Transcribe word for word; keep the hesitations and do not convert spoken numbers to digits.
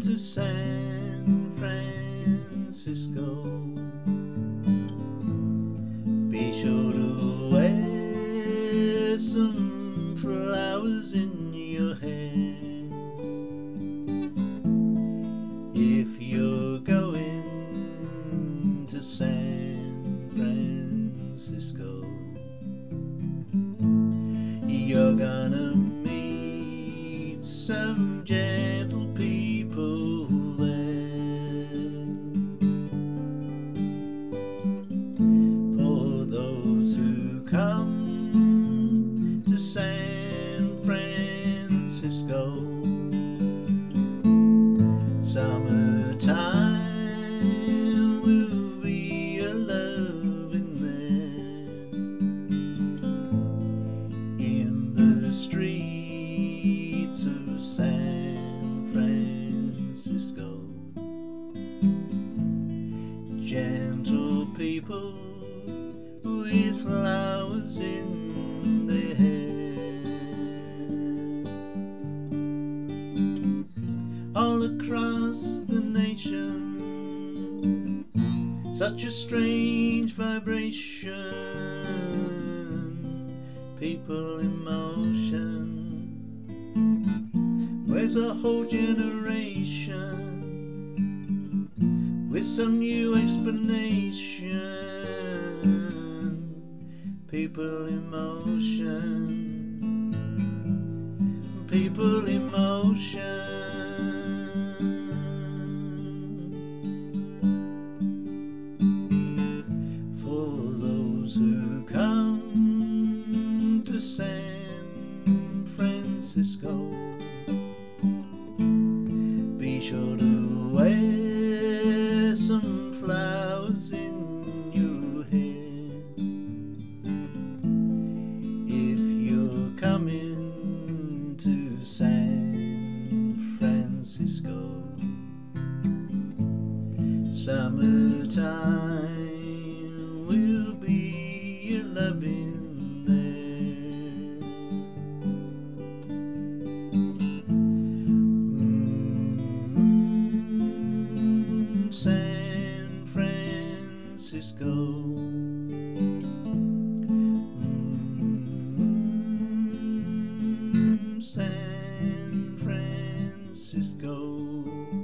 to San Francisco. Be sure to wear some flowers in your hair if you're going to San Francisco. You're gonna meet some gentle people there. For those who come to San Francisco, summertime will be a loving there in the streets of San Francisco. Gentle people with flowers in their hair. All across the nation, such a strange vibration, people in motion. Where's a whole generation with some new explanation? People in motion, people in motion. For those who come to San Francisco, be sure to wear some flowers in your hair if you're coming to San Francisco. Summertime will be a loving there. Mm-hmm. San Francisco. Mm-hmm. San Francisco.